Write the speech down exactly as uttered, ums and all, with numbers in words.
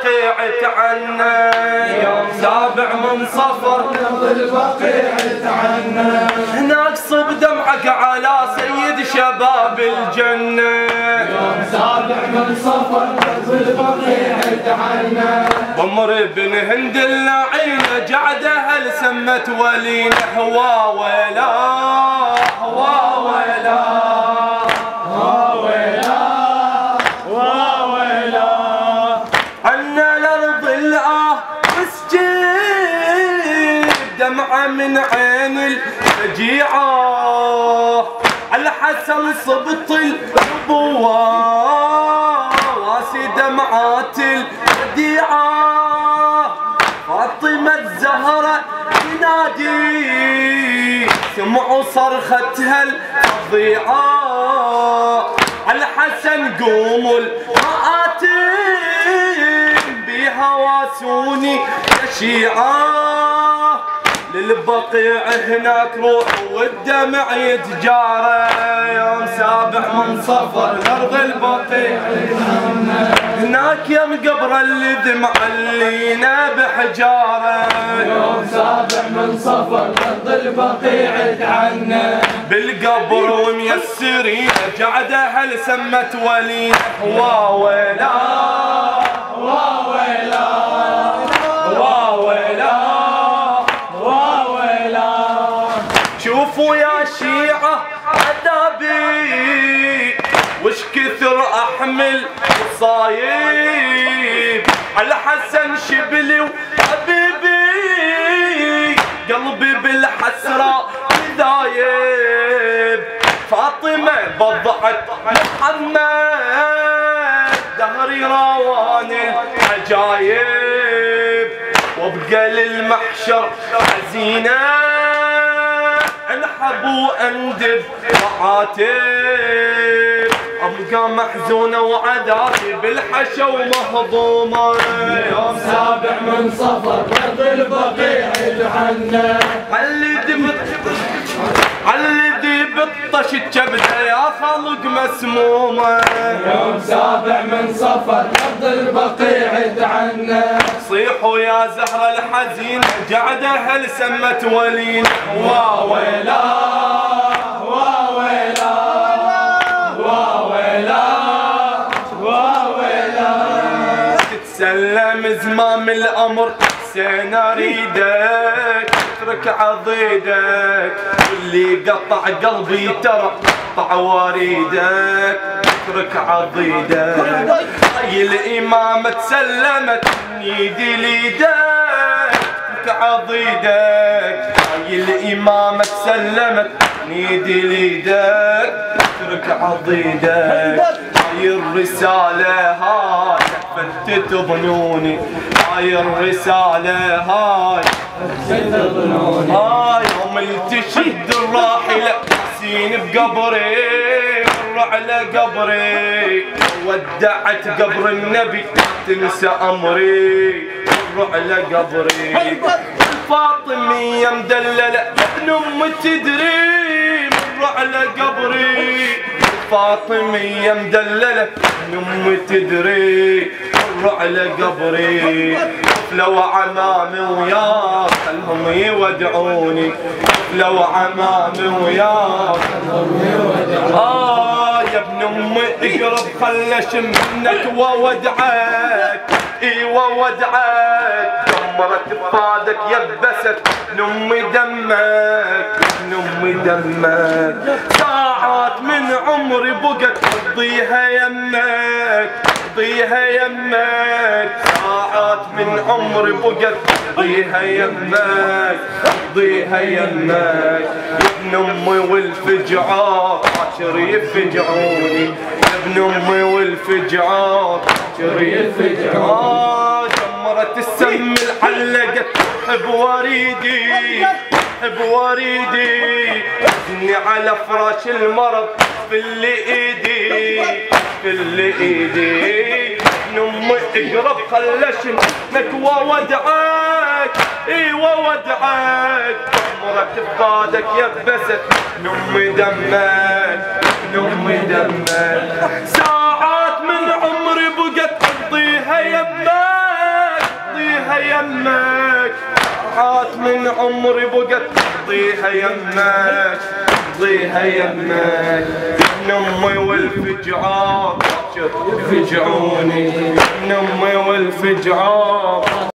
البقيع تعنا يوم سابع من صفر أرض البقيع تعنا هناك صب دمعك على سيد شباب الجنة يوم سابع من صفر أرض البقيع تعنا بمر بن هند اللعينة جعدها لسمت ولينا هوا ويلا هوا ويلا هوا ويلا هوا ويلا عنا الأرض الآه مسجد دمعة من عين الفجيعة الحسن صبط النبوة واسي دمعات الوديعة فاطمة الزهرة تنادي سمعوا صرختها الفظيعة الحسن قوموا المآتم بها واسوني يا شيعة للبقيع هناك روح والدمع يتجارى يوم سابع من صفر الارض البقيع هناك يم قبر اللي دمع اللينا بحجاره يوم سابع من صفر الارض البقيع تعنا بالقبر وميسرين جعدها لسمت ولينا هوا ويلا هوا ويلا هوا ويلا شوفوا يا شيعة عذابي وش كثر احمل صايب على حسن شبلي وحبيبي قلبي بالحسرة ذايب فاطمة بضعت محمد دهري روان العجايب وابقى للمحشر حزينة انحب واندب وعاتب ابقى محزونة وعذابي بالحشا ومهضومة يوم سابع من صفر ارض البقيع تعنا علي دبط علي بطش الكبدة يا خلق مسمومة يوم سابع من صفر ارض البقيع تعنا صيحوا يا زهرة الحزينة جعدها لسمت ولينا هوا ويلا هوا ويلا هوا ويلا هوا ويلا تتسلم زمام الامر حسين اريدك اترك عضيدك واللي قطع قلبي ترى قطع وريدك اترك عضيدك هاي الامامة تسلمت من يدي ليدك اترك عضيدك هاي الامامة تسلمت من يدي ليدك اترك عضيدك هاي الرسالة هاي فتت ظنوني هاي الرسالة هاي فتت ظنوني هاي يوم التشد الراحلة حسين بقبري مر على قبري ودعت قبر النبي تنسى امري مر على قبري الفاطمية مدللة ابن ام تدري مر على قبري فاطمية مدللة ابن ام تدري مر على قبري لو عمامي وياك خلهم يودعوني لو عمامي وياك خلهم يودعوني آه يا ابن امي اقرب خلش منك وودعك ايوه ودعك دمرت بفادك يبست ابن امي دمك ابن امي دمك ساعات من عمري بقت تقضيها يمك تقضيها يمك ساعات من عمري بقت تقضيها يمك تقضيها يمك يا ابن امي والفجعات عشر يفجعوني يا ابن امي والفجعات عشر يفجعوني جمرت السم العلقت حب وريدي حب وريدي اجني على فراش المرض في اللي ايدي في اللي ايدي ابن امي اقرب خلش نكوى ودعك ايوه ودعك دمرت بفادك يبست ابن امي دمك ابن امي دمك ساعات من عمري بقت تقضيها يمك ساعات من عمري بقت تقضيها يمك تقضيها يمك. ابن امي والفجعات فجعوني، ابن امي والفجعات